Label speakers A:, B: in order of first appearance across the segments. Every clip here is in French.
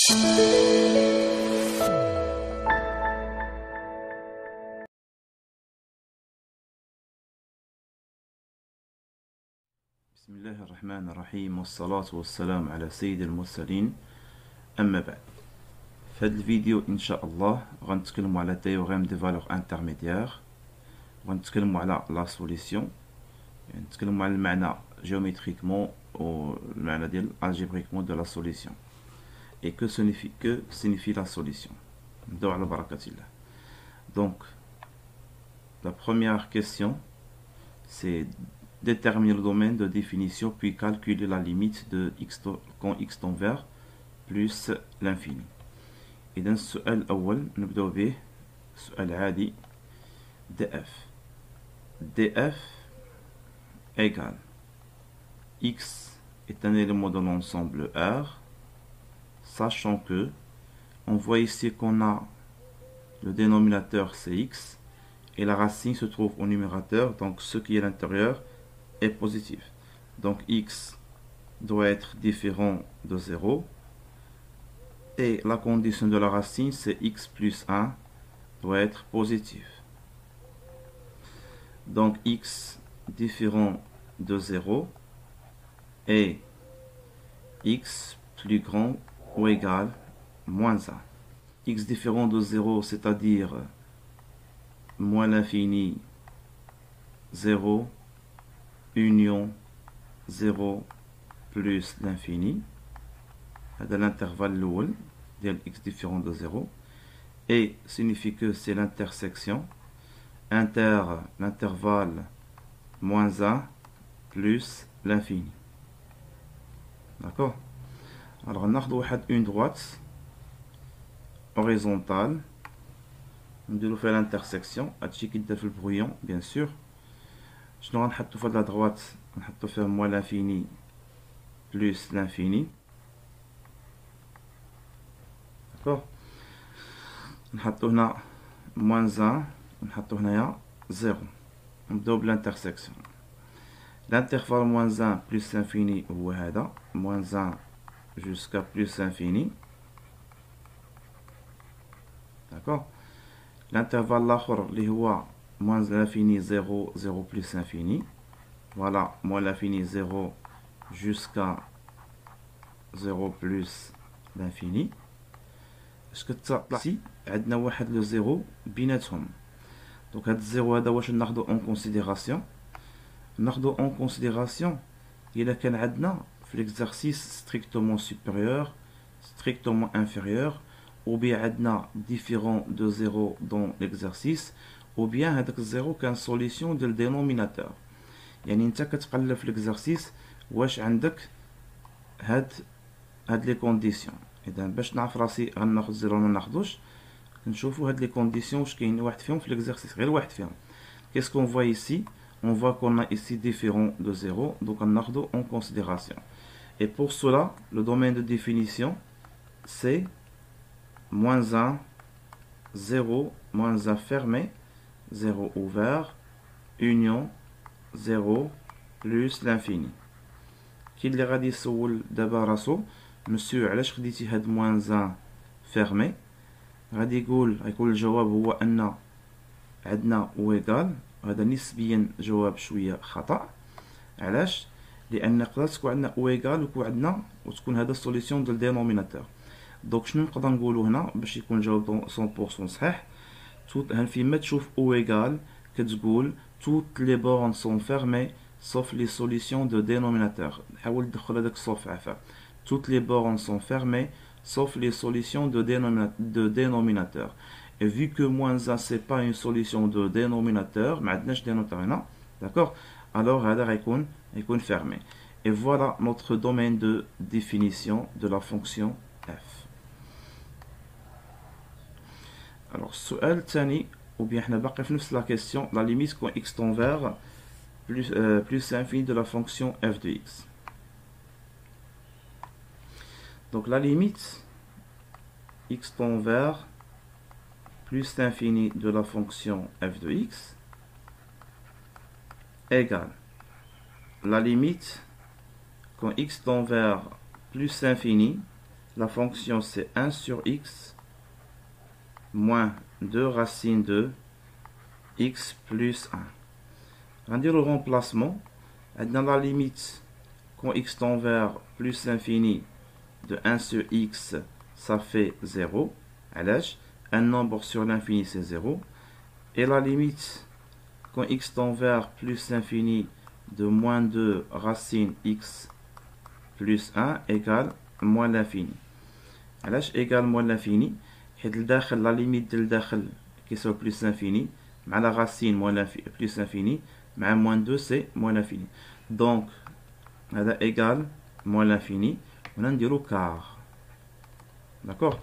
A: بسم الله الرحمن الرحيم والصلاة والسلام على سيد المرسلين. أما بعد، في هذا الفيديو إن شاء الله غنتكلموا على تhéorème des valeurs intermédiaires، غنتكلموا على لا سوليسيون، يعني نتكلموا على المعنى géométriquement والمعنى ديال algébriquement de la solution et que signifie la solution. نبداو على بركة الله. Donc la première question c'est déterminer le domaine de définition puis calculer la limite de x quand x tend vers plus l'infini. إذا السؤال الأول نبدأ به سؤال عادي. df égale x est un élément de l'ensemble R, sachant que on voit ici qu'on a le dénominateur c'est x et la racine se trouve au numérateur, donc ce qui est à l'intérieur est positif. Donc x doit être différent de 0 et la condition de la racine c'est x plus 1 doit être positif. Donc x différent de 0 et x plus grand ou égal moins 1. X différent de 0, c'est-à-dire moins l'infini 0 union 0 plus l'infini. هذا l'intervalle الأول ديال x différent de 0 et signifie que c'est l'intersection l'intervalle moins 1 plus l'infini. D'accord. Alors on a une droite horizontale, نديرو فيها l'intersection هادشي كيدير في البرويون bien sûr. شنو غنحطو في هاد لا droite؟ نحطو فيها moins l'infini plus l'infini. d'accord. نحطو هنا moins 1 نحطو هنايا 0. نبداو بالانترسكسيون. l'intervalle moins 1 plus l'infini هو هذا moins 1 jusqu'à plus l'infini. d'accord. l'intervalle الاخر اللي هو moins l'infini 0 0 plus l'infini. voilà moins l'infini 0 jusqu'à 0 plus l'infini. اش كتطلع سي عندنا واحد لو زيرو بيناتهم. دونك هاد الزيرو هذا واش ناخدو اون كونسيديراسيون؟ ناخدو اون كونسيديراسيون الا كان عندنا في l'exercice strictement supérieur strictement inférieur ou bien عندنا différent de 0 dans l'exercice ou bien هذاك الزيرو كان solution ديال dénominateur. يعني انت كتقلب في l'exercice واش عندك هاد لي كونديسيون. اذا باش نعرف راسي غناخد زيرو ولا ما ناخدوش كنشوفوا هاد لي كونديسيون واش كاين واحد فيهم في l'exercice غير واحد فيهم. qu'est-ce qu'on voit ici? on voit qu'on a ici différent de 0 donc on a en considération. Et pour cela le domaine de définition c'est moins 1 0 moins 1 fermé 0 ouvert union 0 plus l'infini. كي اللي غادي يسول دابا راسو مسيو علاش خديتي هاد moins 1 fermé غادي يقول الجواب هو ان عندنا ويغال. هذا نسبيا جواب شويه خطا. علاش؟ لان نقدر تكون عندنا ويغال وتكون هذا السوليسيون ديال دينوميناتور. دونك شنو نقدر نقولوا هنا باش يكون الجواب 100% صحيح؟ فيما تشوف ويغال كتقول toutes les bornes sont fermées sauf les solutions de dénominateur. حاول تدخل هذاك الصوف عفا. toutes les bornes sont fermées sauf les solutions de dénominateur. Et vu que moins 1 c'est pas une solution de dénominateur, d'accord, alors هذا غيكون fermé. Et voilà notre domaine de définition de la fonction f. alors السؤال الثاني ou bien احنا باقي في نفس la question la limite quand x tend vers plus l'infini de la fonction f de x. donc la limite x tend vers plus l'infini de la fonction f de x égale la limite quand x tend vers plus l'infini. la fonction c'est 1 sur x moins 2 racine de x plus 1. On va dire le remplacement. Dans la limite, quand x tend vers plus l'infini de 1 sur x, ça fait 0. Un nombre sur l'infini, c'est 0. Et la limite, quand x tend vers plus l'infini de moins 2 racine x plus 1 égale moins l'infini. Égale moins l'infini. La limite de l'dakhel qui est sur plus l'infini, mais la racine moins plus l'infini, mais moins 2 c'est moins l'infini. Donc, هذا égale moins l'infini. On a un quart. D'accord?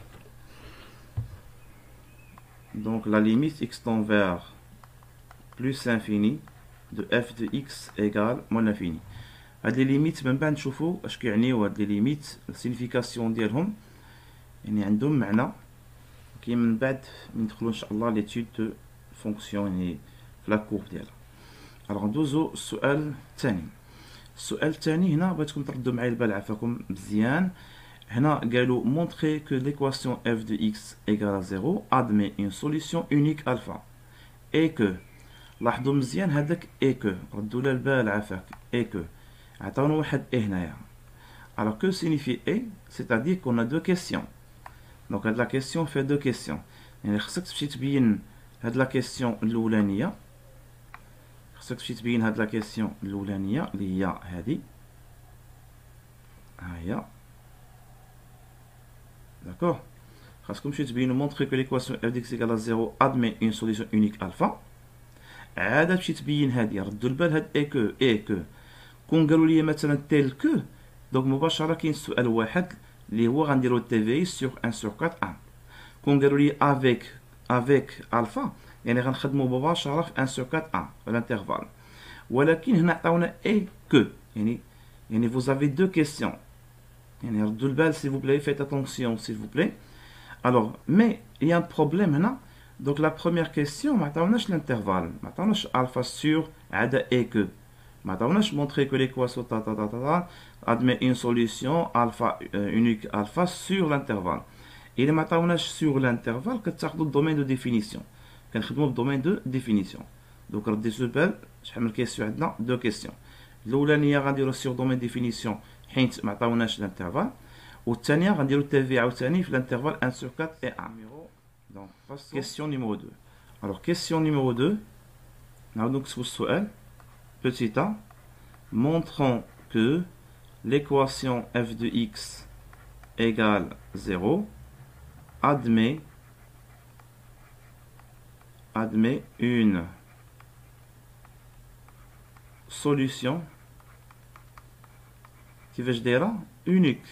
A: Donc, la limite x tend vers plus l'infini de f de x égale moins l'infini. هاد les limites من بعد نشوفوا اش كيعنيو هاد les limites السينيفيكاسيون ديالهم يعني عندهم معنى كي من بعد ندخلوا ان شاء الله ليتود دو فونكسيون يعني في لا كورب ديالها. الوغ ندوزو السؤال الثاني. السؤال الثاني هنا بغيتكم تردوا معايا البال عافاكم مزيان. هنا قالوا montrer que l'équation f de x égale à 0 admet une solution unique alpha et que لاحظوا مزيان هذاك et que ردوا لها البال عافاك et que عطاونا واحد et هنايا. Alors que signifie et? C'est-à-dire qu'on a deux questions. Donc هاد la question fait deux questions. يعني خصك تمشي تبين هاد la question الأولانية. خصك تمشي تبين هاد la question الأولانية اللي هي هادي. ها هي. D'accord? خاصكم تمشيو تبينوا montrer que l'équation f de x égale à 0 admet une solution unique alpha. عاد تمشي تبين هادي. ردوا البال هاد et que كون قالوا لي مثلا tel que دونك مباشرة كاين سؤال واحد اللي هو غنديرو تي sur 1 sur 4 1. كون قالوا لي avec alpha يعني غنخدمو مباشرة في 1 sur 4 1 في الانترفال. ولكن هنا عطاونا et que يعني vous avez deux questions. يعني ردوا البال s'il vous plaît, faites attention s'il vous plaît. Alors mais il y a un problème هنا. Donc la première question ما عطاوناش l'intervalle, ما عطاوناش alpha sur عدا et que. ما عطاوناش montrer que l'équation admet une solution alpha unique alpha sur l'intervalle. إلا ما عطاوناش sur l'intervalle كتاخدوا الدومين دو ديفينيسيون. كنخدموا بالدومين دو ديفينيسيون. دونك ردي البال شحال من كيسيون عندنا دو كيسيون. الاولانيه غنديرو سيغ دومين ديفينيسيون حيت ما عطاوناش الانترفال والثانيه غنديرو تي في عاوتاني في الانترفال 1 sur 4 et 1. Donc question numéro 2. Alors question numéro 2 نعاودو نكتبو السؤال petit a montrant que l'équation f de x égale 0 admet une solution كيفاش دايره unique.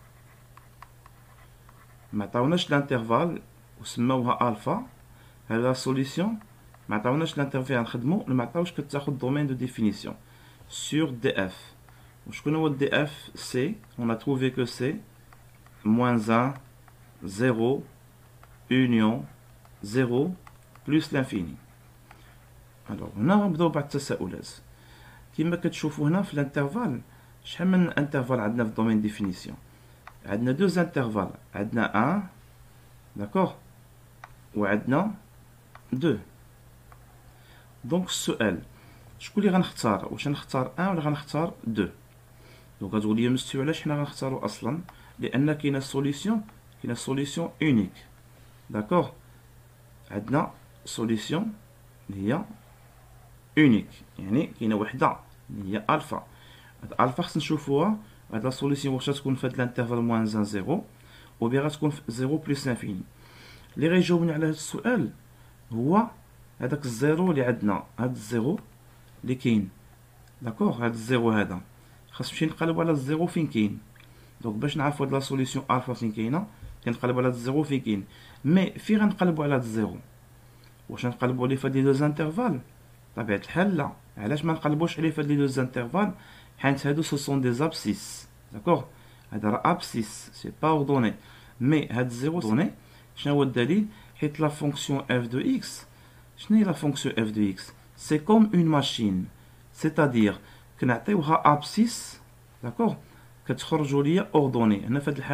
A: ما عطاوناش الانترفال وسماوها الفا. هاد لا سوليسيون ما عطاوناش الانترفال نخدمو ما عطاوش كتاخد دومين دو ديفينيسيون sur df. وشكون هو df? c'est on a trouvé que c'est moins 1 0 union 0 plus l'infini. alors هنا غنبداو بعض التساؤلات. كما كتشوفوا هنا في الانترفال شحال من انترفال عندنا في الدومين ديفينيسيون؟ عندنا دوز انترفال. عندنا 1 داكوغ وعندنا 2. دونك السؤال شكون اللي غنختار؟ واش غنختار 1 ولا غنختار 2؟ دونك غتقول لي مستوى علاش حنا غنختارو اصلا؟ لان كاينه سوليسيون اونيك. داكوغ عندنا سوليسيون اللي هي اونيك يعني كاينه وحده اللي هي الفا. هاد الفا خصنا نشوفوها. هاد لا سوليسيون واش غتكون في هاد الانترفال موان 1 0 و بيان غتكون في 0 بلس انفيني. اللي غيجاوبني على هاد السؤال هو هذاك الزيرو اللي عندنا. هاد الزيرو اللي كاين داكوغ. هاد الزيرو هذا خاص نمشي نقلبو على الزيرو فين كاين. دونك باش نعرفو هاد لا سوليسيون الفا فين كاينه كنقلبو على هاد الزيرو فين كاين. مي فين غنقلبو على هاد الزيرو؟ واش نقلبو عليه فهاد لي دوز انترفال؟ بطبيعة الحال لا. علاش ما نقلبوش عليه فهاد لي دوز انترفال؟ حيت هادو سو سون دي زابسيس. داكوغ هذا راه ابسيس سي با اوردوني. مي هاد الزيرو دوني. شنو هو الدليل؟ حيت لا فونكسيون اف دو اكس. شنو هي لا فونكسيون اف دو اكس؟ سي كوم اون ماشين. سيتادير كنعطيوها ابسيس داكوغ كتخرجوا ليا اوردوني. هنا في هاد الحاله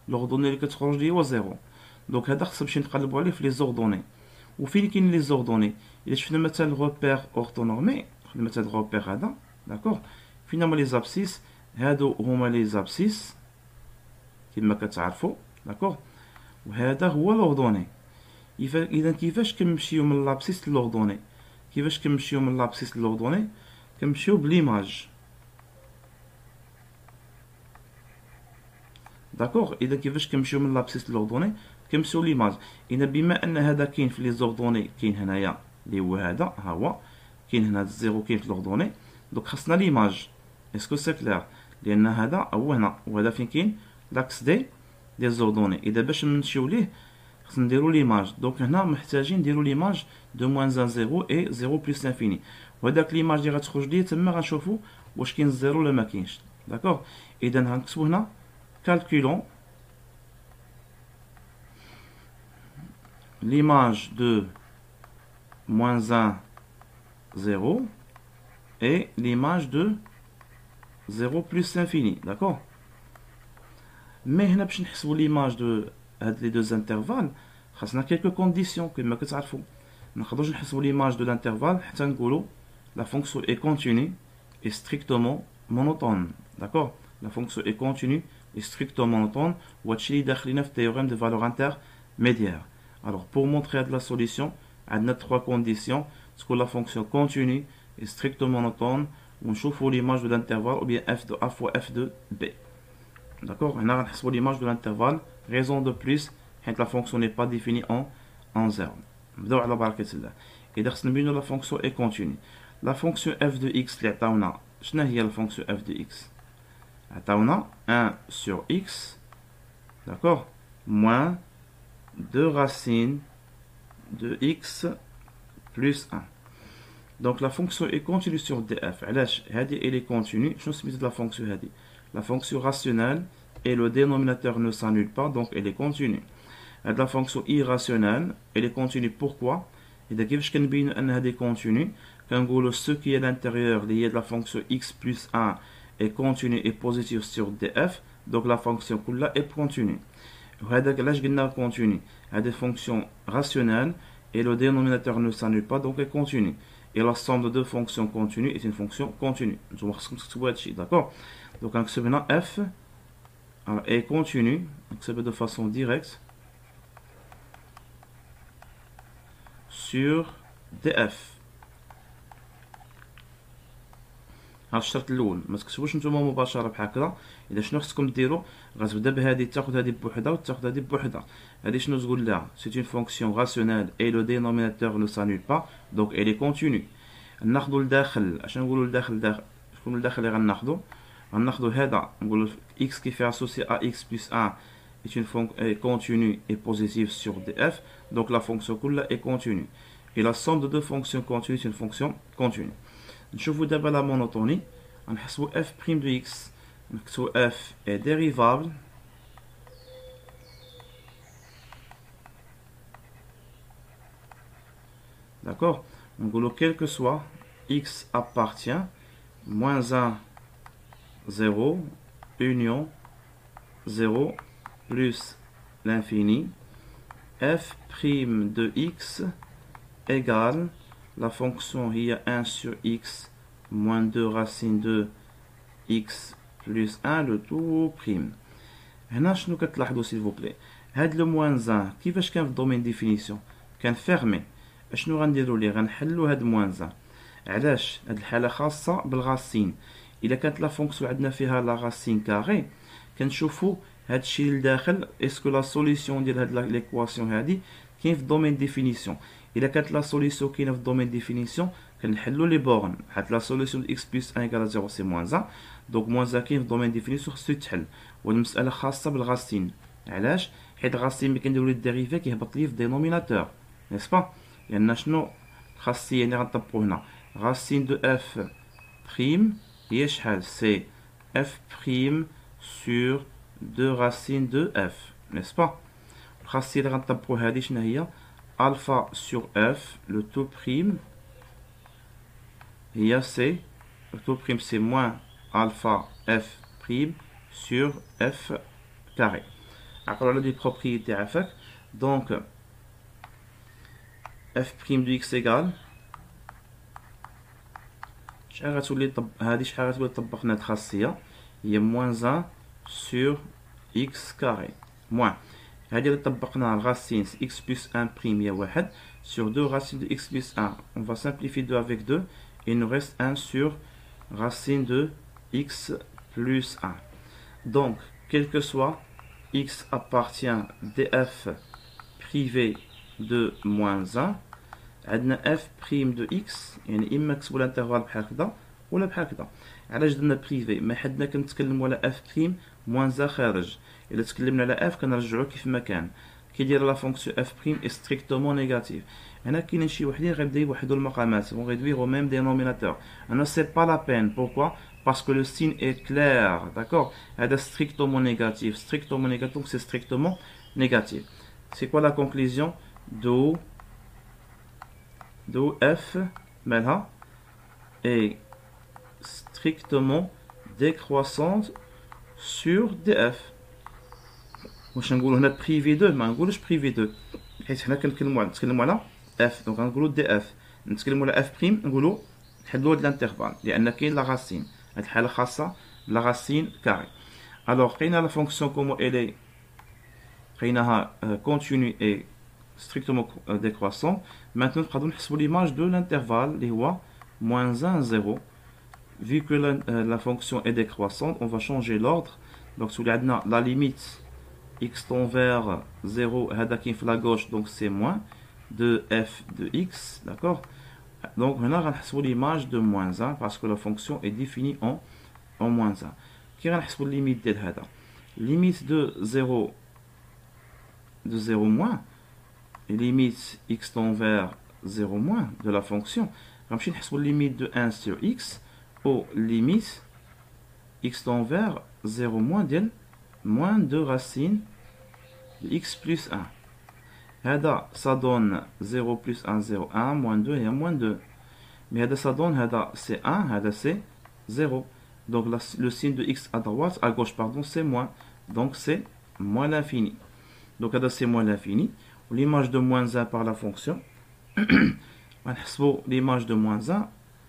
A: l'ordonnée اللي كتخرج لي هو 0. دونك هذا خصنا نمشي نقلبوا عليه في لي زوردوني. وفين كاين لي زوردوني الا شفنا مثلا الغوبير اورتونورمي، خدنا مثلا الغوبير هذا داكوغ، فين هما لي زابسيس؟ هادو هما لي زابسيس كما كتعرفوا داكوغ، وهذا هو لوردوني. اذا كيفاش كنمشيو من لابسيس لوردوني؟ كيفاش كنمشيو من لابسيس لوردوني؟ كنمشيو بليماج داكوغ. اذا كيفاش كنمشيو من لابسيس لوردوني؟ كنمشيو ليماج. اذا بما ان هذا كاين في لي زوردوني، كاين هنايا اللي هو هذا، ها هو كاين هنا الزيرو كاين في لوردوني، دونك خاصنا ليماج. اسكو سي كلير؟ لان هذا هو هنا، وهذا فين كاين لاكس دي زوردوني. اذا باش نمشيو ليه خصنا نديرو ليماج. دونك هنا محتاجين نديرو ليماج دو موان 1 0 اي 0 بلس لانفيني، وهذاك ليماج اللي غتخرج لي تما غنشوفو واش كاين الزيرو ولا ما كاينش داكوغ. اذا غنكتبو هنا calculons l'image de moins 1 0 et l'image de 0 plus l'infini, d'accord. Mais هنا باش نحسبوا l'image de هاد les deux intervalles خاصنا quelques conditions كما كتعرفوا. ما نقدروش نحسبوا l'image de l'intervalle حتى نقولوا la fonction est continue et strictement monotone, d'accord. La fonction est continue et strictement monotone. وهادشي اللي داخلين في théorème de valeur intermédiaire. Alors pour montrer la solution, on a trois conditions. C'est que la fonction continue et strictement monotone, on chauffe l'image de l'intervalle ou bien f de a fois f de b. D'accord. On a l'image de l'intervalle. Raison de plus, la fonction n'est pas définie en 0. Et donc la fonction est continue. La fonction f de x, la fonction f de x. On a 1 sur x, d'accord, moins 2 racines de x plus 1. Donc la fonction est continue sur df. Elle est continue. Je suis la fonction hadi. La fonction rationnelle et le dénominateur ne s'annule pas, donc elle est continue. La fonction irrationnelle, elle est continue. Pourquoi? Et donc je est continue. Quand ce qui est à l'intérieur, il y a de la fonction x plus 1 est continue et positive sur df, donc la fonction là est continue. Là je continue. Il y a des fonctions rationnelles et le dénominateur ne s'annule pas, donc est continue. Et la somme de deux fonctions continues est une fonction continue. D'accord. Donc maintenant f est continue, donc de façon directe sur df. هذا الشرط الاول، ما تكتبوش نتوما مباشره بحال هكذا. اذا شنو خصكم ديروا؟ غتبدا بهذه تاخذ هذه بوحدها وتاخذ هذه بوحدها. هذه شنو تقول لها؟ سي اون فونكسيون راسيونيل اي لو دينوميناتور نو سانول با، دونك اي لي كونتينيو. ناخذوا لداخل، اش نقولوا لداخل شكون لداخل اللي غناخذوا هذا نقولوا x qui fait associé à x plus 1 est une fonction continue et positive sur df, donc la fonction كلها est continue. Et la somme de deux fonctions continues c'est une fonction continue. نشوفوا دابا la monotonie. غنحسبوا f' de x. نكتبوا f est dérivable d'accord. نقولوا quel que soit x appartient moins 1 0 union 0 plus l'infini f' de x égale la fonction il y a 1 sur x moins 2 racine de x plus 1 le tout prime. هنا شنو كتلاحظوا s'il vous plaît؟ هاد لو موان 1 كيفاش كان في الدومين ديفينيسيون؟ كان فيرمي. اشنو غنديروا ليه؟ غنحلوا هاد موان 1. علاش؟ هاد الحاله خاصه بالغاسين. الا كانت لا فونكسيون عندنا فيها لا غاسين كاري كنشوفوا هادشي لداخل اسكو لا سوليسيون ديال هاد ليكواسيون هادي كاين في الدومين ديفينيسيون. الا كانت لا سوليسيون كاينه في الدومين ديفينيسيون كنحلوا لي بورن، حيت لا سوليسيون دو اكس بلس 1 ايكال 0 سي موان 1، دونك موان 1 كاين في الدومين ديفينيسيون خصو يتحل. والمساله خاصه بالغاسين. علاش؟ حيت غاسين ملي كنديروا لي ديريفي كيهبط لي في دينوميناتور، نيس با؟ لان شنو خاصي يعني غنطبقوا هنا غاسين دو اف بريم هي شحال؟ سي اف بريم سور دو راسين دو اف، نيس با؟ خاصي اللي غنطبقوا هادي شنو هي؟ alpha sur f, le tout prime, il y a c, le tout prime c'est moins alpha f prime sur f carré. عقلوا على دي propriété عفاك. donc f' de x égale شحال غتولي هادي شحال غتولي طبقنا هاد الخاصية هي moins 1 sur x carré moins هادي اللي طبقناها racine x plus 1 prime هي 1 sur 2 racine de x plus 1 on va simplifier 2 avec 2 et il nous reste 1 sur racine de x plus 1. Donc quel que soit x appartient df privé de moins 1 عندنا f prime de x يعني اما نكتبوا الانترفال بحال هكذا ولا بحال هكذا. علاش درنا بريفي؟ ما حدنا كنتكلموا على f prime moins 1 خارج. الا تكلمنا على f كنرجعوه كيف ما كان. كيدير لا فونكسيون f prime est strictement négative. هنا كاينين شي وحدين غيبداو يوحدوا المقامات vont réduire au même dénominateur. هنا c'est pas la peine. Pourquoi? Parce que le signe est clair, d'accord? هذا strictement négatif. Strictement négatif, donc c'est strictement négatif. C'est quoi la conclusion? d'où f مالها est strictement décroissante sur df. واش نقولوا هنا بريفي 2 ما نقولوش بريفي 2 حيت حنا كنتكلموا على f دونك غنقولوا دي اف. نتكلموا على f بريم نقولوا نحلوا هاد الانترفال لان كاين لا راسين. هاد الحاله خاصه بلا راسين كاري. الوغ لقينا لا فونكسيون كومو الي لقيناها continue et strictement décroissant. Maintenant نقدروا نحسبوا l'image de l'intervalle اللي هو moins 1 0. Vu que la fonction est décroissante, on va changer l'ordre. Donc si عندنا la limite x tend vers 0 هذا كاين في la gauche donc c'est moins de f de x, d'accord? Donc هنا غنحسبوا l'image de moins 1 parce que la fonction est définie en moins 1. كي غنحسبوا limite ديال هذا limite de 0 moins limite x tend vers 0 moins de la fonction غنمشي نحسبوا limite de 1 sur x ou limite x tend vers 0 moins ديال moins 2 racine de x plus 1. هذا ça donne 0 plus 1 0 1 moins 2 et moins 2. Mais هذا ça donne هذا c'est 1 هذا c'est 0. Donc le signe de x à droite à gauche pardon c'est moins. Donc c'est moins l'infini. Donc هذا c'est moins l'infini. L'image de moins 1 par la fonction. L'image de moins 1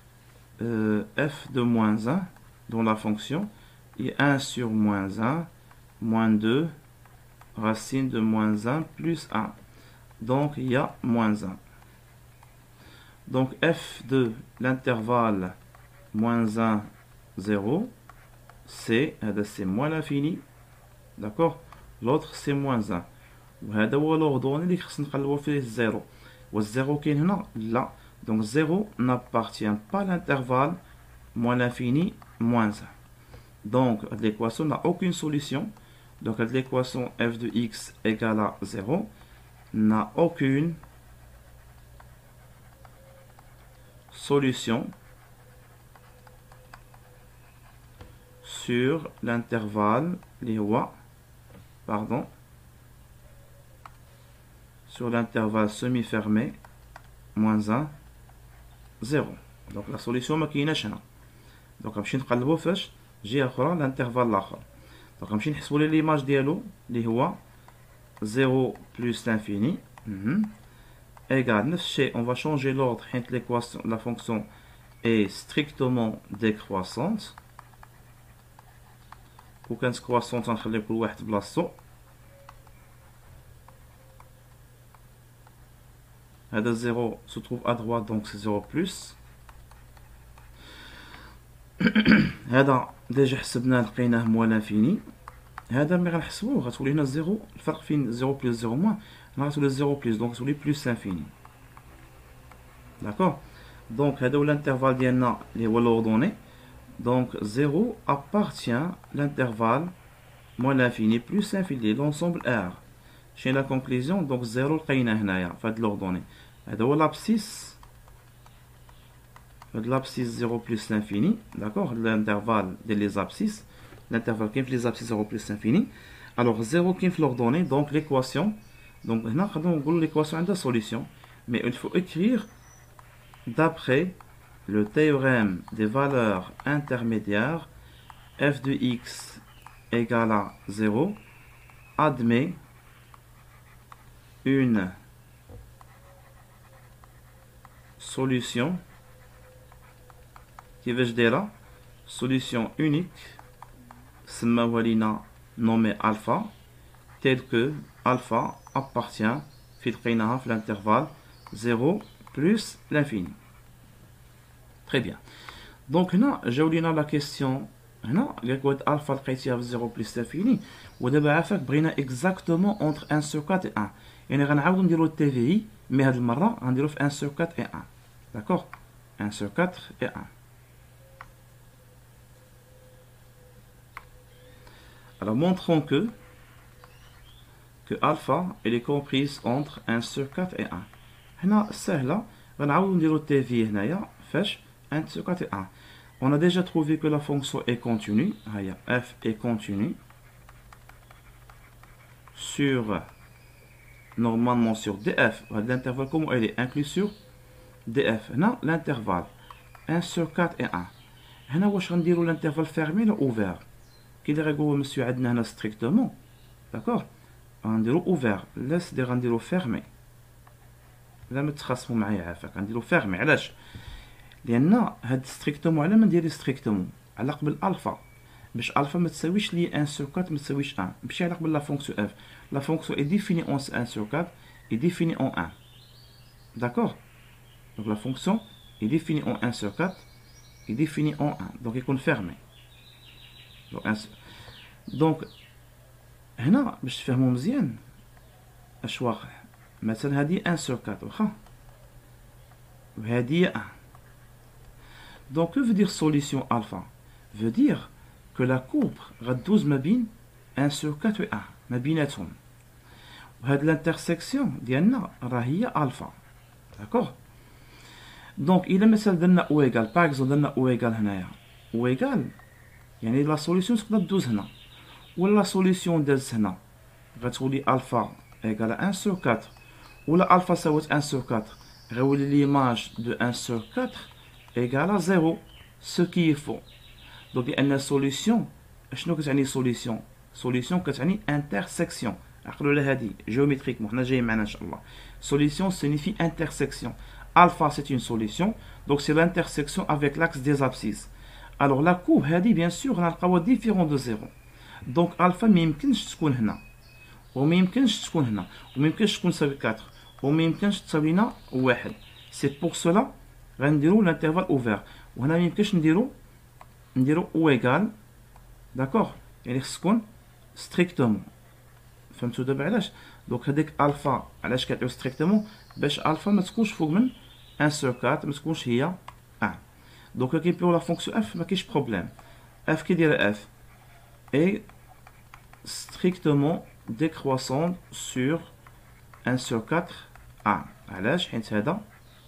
A: f de moins 1 dans la fonction et 1 sur moins 1 moins 2 racine de moins 1 plus 1. Donc il y a moins 1. Donc f de l'intervalle moins 1 0 c'est moins l'infini, d'accord? L'autre c'est moins 1. وهذا هو l'ordonnée اللي خصنا نقلبوا فيه الزيرو. والزيرو كاين هنا لا. Donc 0 n'appartient pas à l'intervalle moins l'infini moins 1. Donc l'équation n'a aucune solution. Donc l'équation f de x égale à 0 n'a aucune solution sur l'intervalle sur l'intervalle semi-fermé moins 1 0. Donc la solution ما كايناش هنا. دونك غنمشي نقلبو فاش جهه اخرى الانترفال الاخر. دونك غنمشي نحسبوا لي ليماج ديالو اللي هو 0 plus l'infini égale نفس الشيء. On va changer l'ordre حيت l'équation la fonction est strictement décroissante. وكانت croissante غنخلي كل واحد بلاصتو. هذا 0 se trouve à droite donc c'est 0 plus. هذا ديجا حسبناه لقيناه موال انفيني. هذا ملي غنحسبوه غتولي هنا 0. الفرق فين 0 بلس 0 موان هنا غتولي 0 بلس دونك غتولي بلس انفيني. داكوغ. دونك هذا هو الانترفال ديالنا اللي هو لوردوني. دونك 0 appartient l'intervalle moins l'infini plus l'infini l'ensemble R. شنو لا كونكلوزيون؟ دونك 0 لقيناه هنايا في هاد لوردوني. هذا هو لابسيس. هاد لابسيس 0 بلس لانفيني. داكوغ. الانترفال ديال لي زابسيس. الانترفال كاين في لي زابسيس 0 بلس لانفيني. الوغ 0 كاين في لوردوني. دونك ليكواسيون. دونك هنا نقدروا نقولوا ليكواسيون عندها سوليسيون. مي il faut écrire d'après le théorème des valeurs intermédiaires f de x égale à 0 admet une solution qui veut dire solution unique nommée alpha telle que alpha appartient filtrina في l'intervalle 0 plus l'infini. Très bien. Donc là, j'ai oublié la question. هنا قلت alpha لقيتيها في 0 plus l'infini ودابا عافاك بغينا exactement entre 1 sur 4 et 1. يعني غنعاودو نديرو التي مي هاد المره غنديرو في 1 sur 4 et 1. D'accord? 1 sur 4 et 1. Alors montrons que alpha elle est comprise entre 1 sur 4 et 1. هنا سهله غنعاودو نديرو التي هنايا فاش 1 sur 4 et 1. On a déjà trouvé que la fonction est continue. F est continue sur, normalement sur df. L'intervalle, comment elle est inclus sur df. Non, l'intervalle 1 sur 4 et 1. Là, on va dire l'intervalle fermé ou ouvert. Qui dirait que monsieur Adnan strictement. D'accord? On va dire ouvert. Laisse dire on dire fermé. Là, je vais dire fermé. علاش؟ لأن هاد ستريكتومون على ما ندير ستريكتومون على قبل الفا باش الفا ما تساويش لي 1 sur 4 ما تساويش 1 ماشي على قبل لا فونكسيون اف لا فونكسيون اي ديفيني اون 1 sur 4 اي ديفيني اون 1 داكور دونك لا فونكسيون اي ديفيني اون 1 sur 4 اي ديفيني اون 1 دونك يكون فيرمي دونك هنا باش تفهموا مزيان اش واقع مثلا هذه 1 sur 4 واخا وهذه 1. Donc, que veut dire solution alpha? Veut dire que la courbe radouze ma bin 1 sur 4 et 1. Ma binatoum. L'intersection d'Yanna rahia alpha. D'accord? Donc, il est مثلا دلنا ou égal. Par exemple, دلنا ou égal هنايا. ou égal. يعني la solution تقدر تدوز هنا. ولا la solution داز هنا. غتولي alpha égal à 1 sur 4. ولا alpha ساوت 1 sur 4. غيولي l'image de 1 sur 4 égale à 0, ce qui est faux. Donc, il y a une solution. Qu'est-ce que c'est une solution? Solution, c'est une intersection. Géométriquement, solution signifie intersection. Alpha, c'est une solution. Donc, c'est l'intersection avec l'axe des abscisses. Alors, la courbe, bien sûr, on a différent de 0. Donc, alpha, ما يمكنش تكون هنا. وما يمكنش تكون هنا. وما يمكنش تكون تساوي 4. وما يمكنش تساوي لنا 1. C'est pour cela غنديرو l'intervalle ouvert وهنا ميمكنش نديرو او ايغال داكوغ يعني خص تكون ستريكتومون فهمتوا دابا علاش دونك هذيك الفا علاش كتعيو ستريكتومون باش الفا ما تكونش فوق من 1 sur 4 ما تكونش هي 1 دونك كيبيو لا فونكسيون اف ما كاينش بروبليم اف كي دايره اف اي ستريكتومون décroissante sur 1 sur 4 1 علاش حيت هذا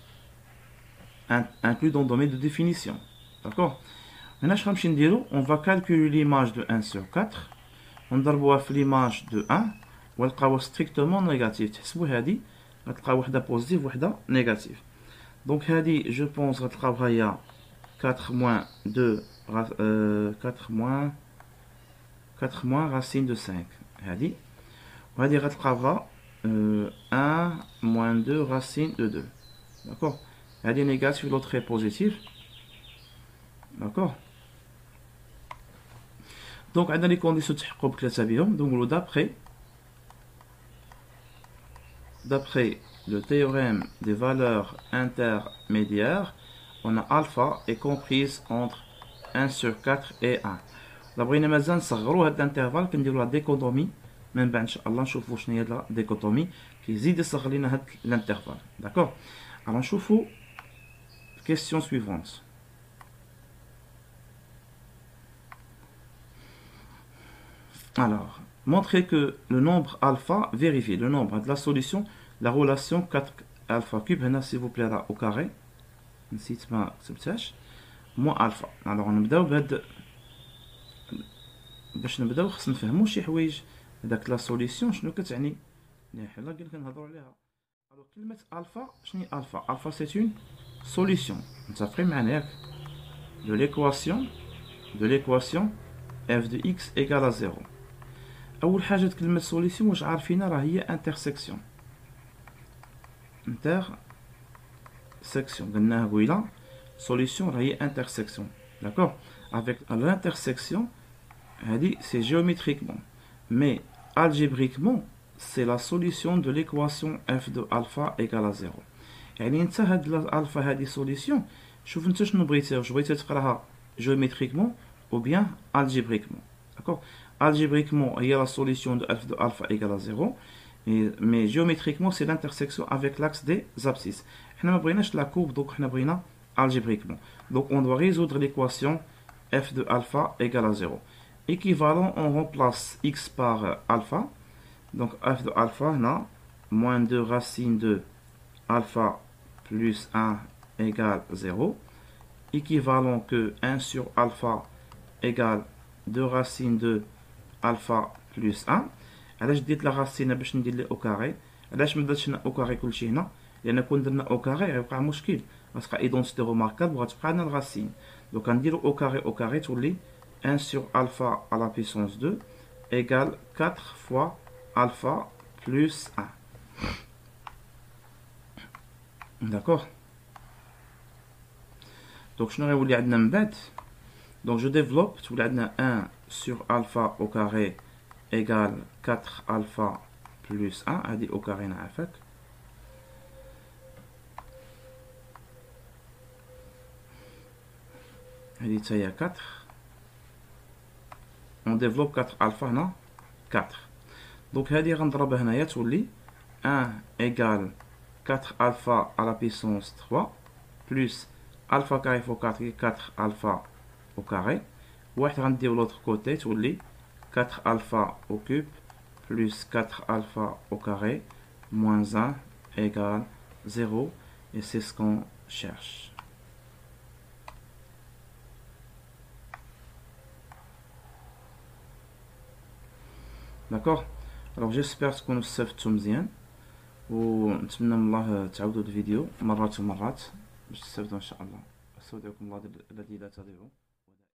A: inclus dans le domaine de définition. D'accord? Maintenant, on va calculer l'image de 1 sur 4. On va l'image de 1. On va strictement négatif. On va positif et négatif. Donc, je pense que il y a 4 moins 2, 4 moins racine de 5. On va dire 1 moins 2 racine de 2. D'accord? Elle est négative, l'autre est positif. D'accord? Donc, on a les conditions de تحقق بثلاثة بهم. Donc, d'après le théorème des valeurs intermédiaires, on a alpha est comprise entre 1 sur 4 et 1. D'abord, on va نصغروا هذا l'intervalle كنديروا la dichotomie. من بعد إن شاء الله نشوفوا شنو هي la dichotomie كيزيد يصغر لنا هذا l'intervalle. D'accord? Alors, نشوفوا question suivante. Alors, montrer que le nombre alpha, vérifier le nombre de la solution, la relation 4 alpha cube, s'il vous plaît, là, au carré. moins alpha. Alors, on va نبداو باش نبداو خصنا نفهموا شي حوايج هذاك لا سوليسيون شنو كتعني اللي حنا قلنا كنهضروا عليها. Alors, كلمة alpha, شنو هي alpha? Alpha, c'est une solution. نتفقين معنا ياك de l'équation f de x égale à 0. اول حاجه كلمه سوليسيون واش عارفينها راه هي انترسيكسيون قلناها قبيله solution راه هي intersection d'accord avec l'intersection هذه c'est géométriquement mais algébriquement c'est la solution de l'équation f de alpha égale à 0 يعني انت هاد الالفا هذه solution شوف انت شنو بغيتي واش بغيتي تقراها géométriquement ou bien algébriquement d'accord algébriquement هي la solution de f de alpha égale à 0 mais géométriquement c'est l'intersection avec l'axe des abscisses حنا ما بغيناش la courbe donc حنا بغينا algébriquement. Donc on doit résoudre l'équation f de alpha égale à 0. Équivalent, on remplace x par alpha. Donc f de alpha, là, moins 2 racine de alpha plus 1 égale 0. Équivalent que 1 sur alpha égale 2 racine de alpha plus 1. علاش ديت la racine باش ندير لي au carré علاش ما درتش هنا au carré كلشي هنا لان كون درنا au carré غيوقع مشكل غتبقى ايدونتيتي روماركابل وغتبقى عندنا الراسين دونك غنديرو au carré تولي 1 sur alpha à la puissance 2 égale 4 fois alpha plus 1 d'accord donc شنو غيولي عندنا من بعد donc je développe تولي عندنا 1 sur alpha au carré égale 4 alpha plus 1 هادي au carré نعرفك هذه تاهي 4 on développe 4 alpha هنا 4 donc هذه غنضربها هنايا تولي 1 égale 4 alpha à la puissance 3 plus alpha carré fois 4 est 4 alpha au carré واحد غنديو l'autre côté تولي 4 alpha au cube plus 4 alpha au carré moins 1 égale 0 et c'est ce qu'on cherche. D'accord. Alors j'espère تكونوا استفدتوا مزيان ونتمنى من الله تعاودوا الفيديو مرات ومرات باش تستافدوا ان شاء الله. استودعكم الله الذي لا تضيع